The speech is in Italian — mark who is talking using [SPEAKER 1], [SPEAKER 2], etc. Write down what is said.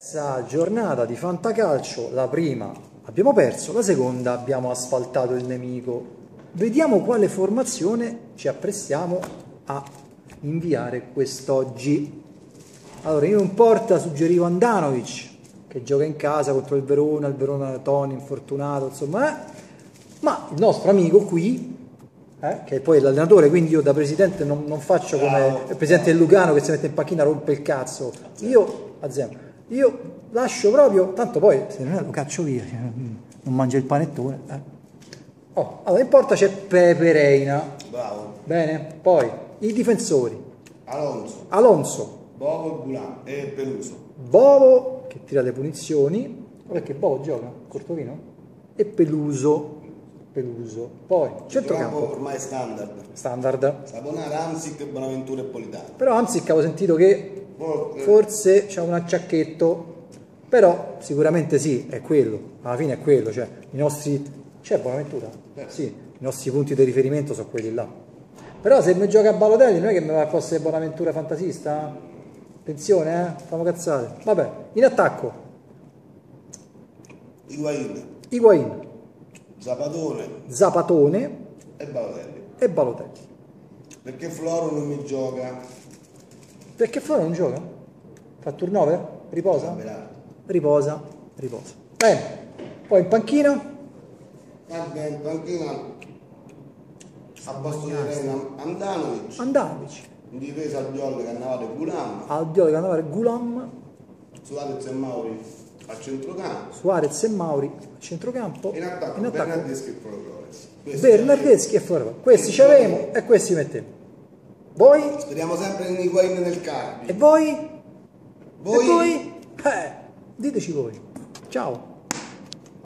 [SPEAKER 1] Questa giornata di fantacalcio, la prima abbiamo perso, la seconda abbiamo asfaltato il nemico. Vediamo quale formazione ci apprestiamo a inviare quest'oggi. Allora, io in porta suggerivo Andanovic, che gioca in casa contro il Verona Toni infortunato, insomma, ma il nostro amico qui, che è poi l'allenatore, quindi io da presidente non faccio come il presidente del Lugano che si mette in panchina, rompe il cazzo. Io lascio proprio, tanto poi se non è lo caccio via, non mangia il panettone. Allora in porta c'è Pepe Reina.
[SPEAKER 2] Bravo.
[SPEAKER 1] Bene, poi i difensori. Alonso.
[SPEAKER 2] Bovo e Peluso.
[SPEAKER 1] Bovo che tira le punizioni, perché Bovo gioca, Cortovino, e Peluso. Poi centrocampo
[SPEAKER 2] ormai standard. Saponara, Amsic, Bonaventura e Politano.
[SPEAKER 1] Però Amsic avevo sentito che forse c'ha un acciacchetto, però sicuramente sì, è quello, alla fine è quello, cioè i nostri, c'è Bonaventura? Sì, i nostri punti di riferimento sono quelli là. Però se mi gioca a Balotelli non è che mi va a fosse Bonaventura fantasista? Attenzione, famo cazzate. Vabbè, in attacco Higuain, Zapatone e Balotelli.
[SPEAKER 2] Perché Floro non mi gioca?
[SPEAKER 1] Perché Floro non gioca? Fa turnover? Riposa? Riposa. Bene, poi in panchina?
[SPEAKER 2] In panchina a posto di Reina
[SPEAKER 1] Andanovic.
[SPEAKER 2] In difesa Albiol, Cannavaro e
[SPEAKER 1] Gulam.
[SPEAKER 2] Suarez e Mauri a centrocampo.
[SPEAKER 1] In attacco
[SPEAKER 2] Bernardeschi e Flores.
[SPEAKER 1] Bernardeschi e Flores. Questi ci avremo e questi mettiamo. Voi?
[SPEAKER 2] Speriamo sempre in Higuain nel Carpi.
[SPEAKER 1] E voi? Diteci voi. Ciao.